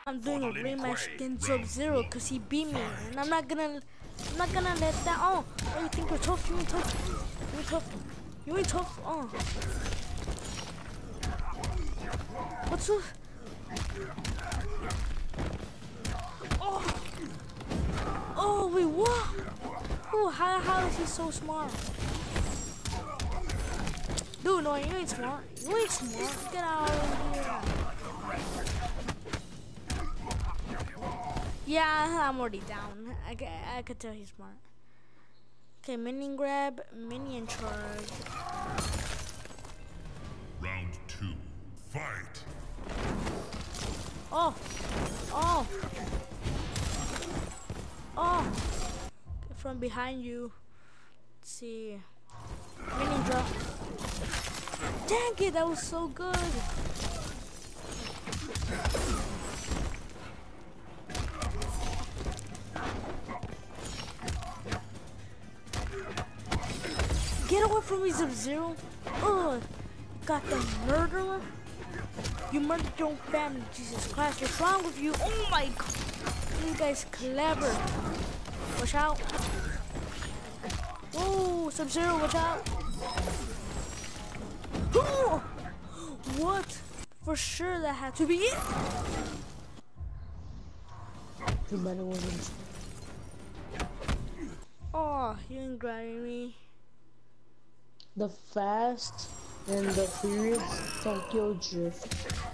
I'm doing a rematch against Sub-Zero because he beat me, and I'm not gonna let that. Oh, you think you're tough? You ain't tough. You ain't tough. You ain't tough. Oh. What's up? Oh. Oh wait, what? Oh, how is he so smart? Dude, no, you ain't smart. You ain't smart. Get out of here. Yeah, I'm already down. I could tell he's smart. Okay, minion grab, minion charge. Round 2, fight! Oh! Oh! Oh! From behind you. Let's see. Minion drop. Dang it, that was so good! Get away from me, Sub-Zero! Ugh! Got the murderer? You murdered your own family, Jesus Christ, what's wrong with you? Oh my god! This guy's clever. Watch out. Whoa, Sub-Zero, watch out. What? For sure that had to be it. Too bad it wasn't. Oh, you ain't grabbing me. The Fast and the Furious Tokyo Drift.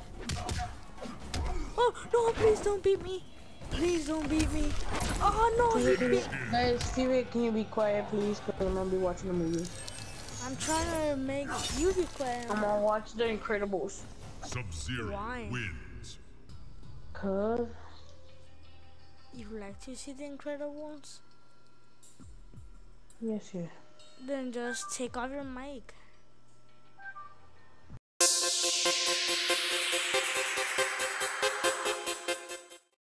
Oh, no, please don't beat me. Please don't beat me. Oh, no, he beat me. Guys, Fury, can you be quiet, please? Because I'm gonna be watching the movie. I'm trying to make you be quiet. I'm gonna watch The Incredibles. Sub-Zero Why? wins. Cause You like to see The Incredibles? yes, yeah. Then just take off your mic.